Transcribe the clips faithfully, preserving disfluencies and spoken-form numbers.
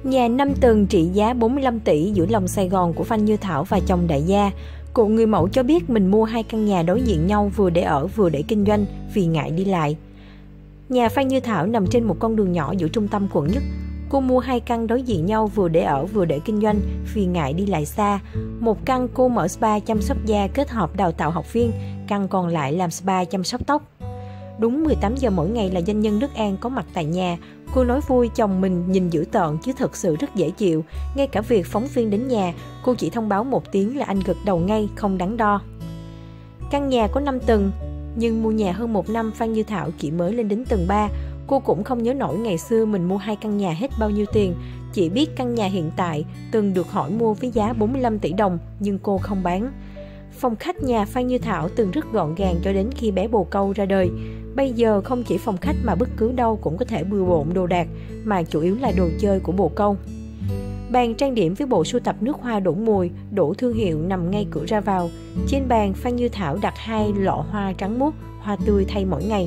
Nhà năm tầng trị giá bốn mươi lăm tỷ giữa lòng Sài Gòn của Phan Như Thảo và chồng đại gia. Cụ người mẫu cho biết mình mua hai căn nhà đối diện nhau vừa để ở vừa để kinh doanh vì ngại đi lại. Nhà Phan Như Thảo nằm trên một con đường nhỏ giữa trung tâm quận nhất. Cô mua hai căn đối diện nhau vừa để ở vừa để kinh doanh vì ngại đi lại xa. Một căn cô mở spa chăm sóc da kết hợp đào tạo học viên, căn còn lại làm spa chăm sóc tóc. Đúng mười tám giờ mỗi ngày là doanh nhân Đức An có mặt tại nhà. Cô nói vui chồng mình nhìn dữ tợn chứ thực sự rất dễ chịu. Ngay cả việc phóng viên đến nhà, cô chỉ thông báo một tiếng là anh gật đầu ngay, không đắn đo. Căn nhà có năm tầng, nhưng mua nhà hơn một năm Phan Như Thảo chỉ mới lên đến tầng ba. Cô cũng không nhớ nổi ngày xưa mình mua hai căn nhà hết bao nhiêu tiền. Chỉ biết căn nhà hiện tại từng được hỏi mua với giá bốn mươi lăm tỷ đồng, nhưng cô không bán. Phòng khách nhà Phan Như Thảo từng rất gọn gàng cho đến khi bé bồ câu ra đời. Bây giờ không chỉ phòng khách mà bất cứ đâu cũng có thể bừa bộn đồ đạc, mà chủ yếu là đồ chơi của bồ câu. Bàn trang điểm với bộ sưu tập nước hoa đủ mùi, đủ thương hiệu nằm ngay cửa ra vào. Trên bàn, Phan Như Thảo đặt hai lọ hoa trắng muốt, hoa tươi thay mỗi ngày.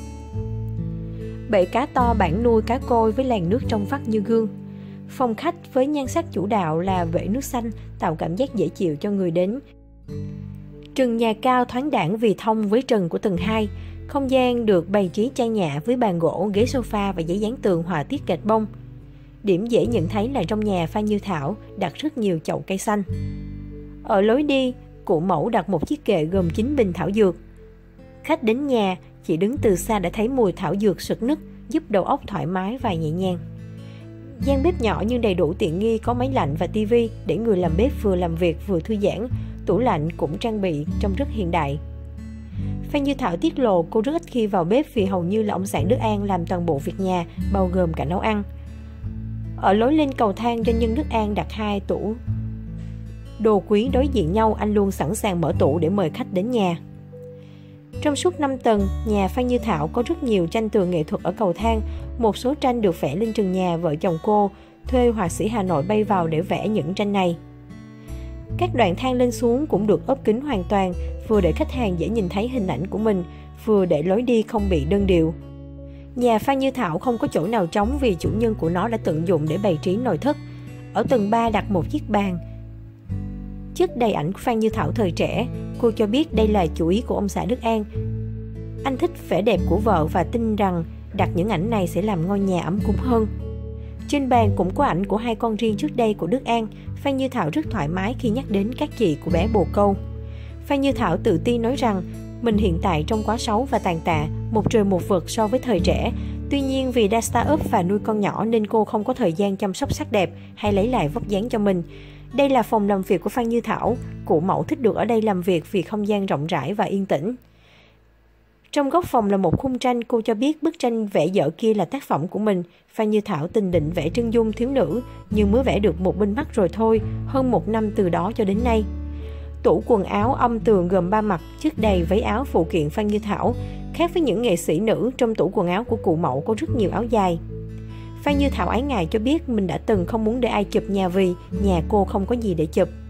Bể cá to bản nuôi cá koi với làn nước trong vắt như gương. Phòng khách với nhan sắc chủ đạo là vể nước xanh, tạo cảm giác dễ chịu cho người đến. Trần nhà cao thoáng đãng vì thông với trần của tầng hai. Không gian được bày trí trang nhã với bàn gỗ, ghế sofa và giấy dán tường họa tiết gạch bông. Điểm dễ nhận thấy là trong nhà Phan Như Thảo đặt rất nhiều chậu cây xanh. Ở lối đi, cụ mẫu đặt một chiếc kệ gồm chín bình thảo dược. Khách đến nhà, chỉ đứng từ xa đã thấy mùi thảo dược sực nức, giúp đầu óc thoải mái và nhẹ nhàng. Gian bếp nhỏ nhưng đầy đủ tiện nghi, có máy lạnh và tivi để người làm bếp vừa làm việc vừa thư giãn. Tủ lạnh cũng trang bị trông rất hiện đại. Phan Như Thảo tiết lộ cô rất ít khi vào bếp vì hầu như là ông xã Đức An làm toàn bộ việc nhà, bao gồm cả nấu ăn. Ở lối lên cầu thang, doanh nhân Đức An đặt hai tủ đồ quý đối diện nhau, anh luôn sẵn sàng mở tủ để mời khách đến nhà. Trong suốt năm tầng, nhà Phan Như Thảo có rất nhiều tranh tường nghệ thuật ở cầu thang. Một số tranh được vẽ lên trần nhà, vợ chồng cô thuê họa sĩ Hà Nội bay vào để vẽ những tranh này. Các đoạn thang lên xuống cũng được ốp kính hoàn toàn, vừa để khách hàng dễ nhìn thấy hình ảnh của mình, vừa để lối đi không bị đơn điệu. Nhà Phan Như Thảo không có chỗ nào trống vì chủ nhân của nó đã tận dụng để bày trí nội thất. Ở tầng ba đặt một chiếc bàn chất đầy ảnh của Phan Như Thảo thời trẻ. Cô cho biết đây là chủ ý của ông xã Đức An. Anh thích vẻ đẹp của vợ và tin rằng đặt những ảnh này sẽ làm ngôi nhà ấm cúng hơn. Trên bàn cũng có ảnh của hai con riêng trước đây của Đức An. Phan Như Thảo rất thoải mái khi nhắc đến các chị của bé bồ câu. Phan Như Thảo tự tin nói rằng mình hiện tại trông quá xấu và tàn tạ, một trời một vực so với thời trẻ. Tuy nhiên vì đa start up và nuôi con nhỏ nên cô không có thời gian chăm sóc sắc đẹp hay lấy lại vóc dáng cho mình. Đây là phòng làm việc của Phan Như Thảo. Cụ mẫu thích được ở đây làm việc vì không gian rộng rãi và yên tĩnh. Trong góc phòng là một khung tranh, cô cho biết bức tranh vẽ dở kia là tác phẩm của mình. Phan Như Thảo tình định vẽ chân dung thiếu nữ, nhưng mới vẽ được một bên mắt rồi thôi, hơn một năm từ đó cho đến nay. Tủ quần áo âm tường gồm ba mặt, chất đầy váy áo phụ kiện Phan Như Thảo. Khác với những nghệ sĩ nữ, trong tủ quần áo của cụ mẫu có rất nhiều áo dài. Phan Như Thảo ái ngại cho biết mình đã từng không muốn để ai chụp nhà vì nhà cô không có gì để chụp.